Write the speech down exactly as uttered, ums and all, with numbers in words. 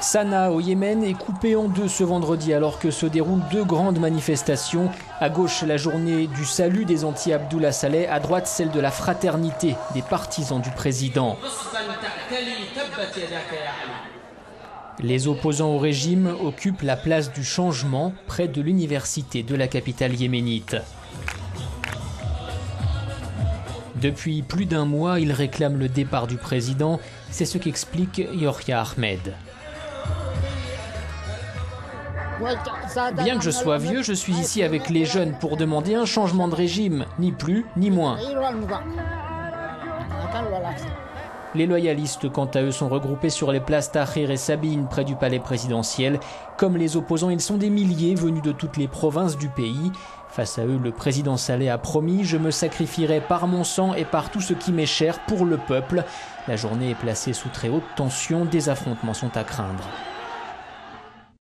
Sanaa au Yémen est coupée en deux ce vendredi alors que se déroulent deux grandes manifestations. À gauche, la journée du salut des anti-Abdullah Saleh, à droite, celle de la fraternité des partisans du président. Les opposants au régime occupent la place du changement près de l'université de la capitale yéménite. Depuis plus d'un mois, ils réclament le départ du président. C'est ce qu'explique Yahya Ahmed. Bien que je sois vieux, je suis ici avec les jeunes pour demander un changement de régime, ni plus ni moins. Les loyalistes, quant à eux, sont regroupés sur les places Tahrir et Sabine, près du palais présidentiel. Comme les opposants, ils sont des milliers venus de toutes les provinces du pays. Face à eux, le président Saleh a promis « Je me sacrifierai par mon sang et par tout ce qui m'est cher pour le peuple ». La journée est placée sous très haute tension, des affrontements sont à craindre.